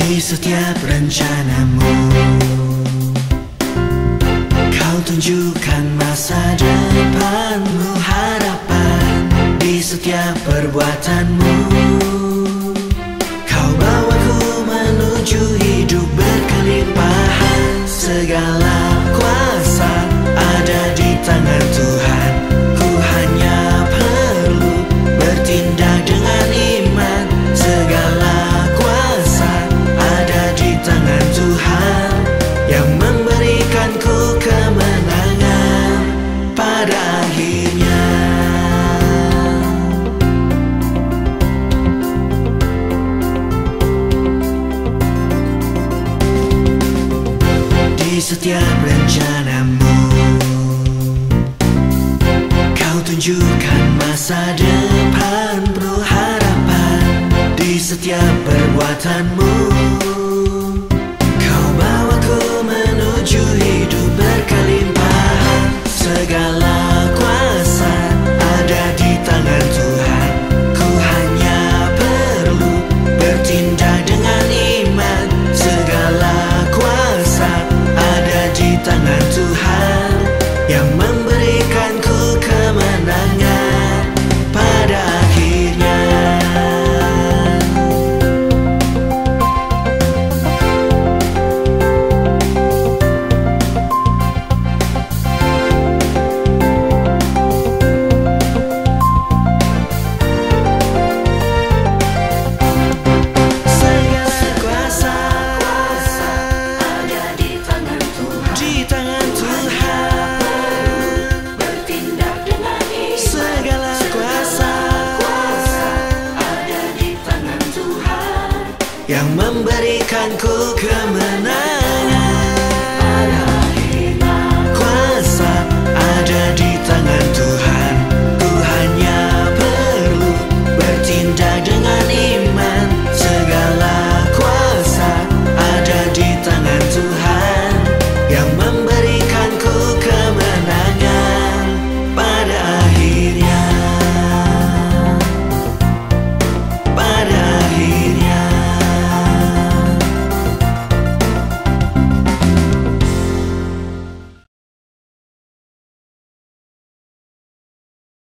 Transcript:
Di setiap rencanamu, kau tunjukkan masa depanmu, harapan. Di setiap perbuatanmu, kau bawaku menuju hidup berkelimpahan. Segala kuasa ada di tangan Tuhan. Ku hanya perlu bertindak dengan iman. Segala kuasa ada di tangan Tuhan, yang memberikanku kemenangan pada akhirnya. Di setiap rencanamu, kau tunjukkan masa depan penuh harapan. Di setiap perbuatanmu, kau bawaku menuju hidup berkelimpahan. Segala kuasa ada di tangan Tuhan. Ku hanya perlu bertindak dengan iman. Segala kuasa ada di tangan Tuhan, yang memberikanku kemenangan pada akhirnya. Segala kuasa ada di tangan Tuhan. di tangan Tuhan. Bertindak dengan iman. Segala kuasa ada di tangan Tuhan, yang memberikanku kemenangan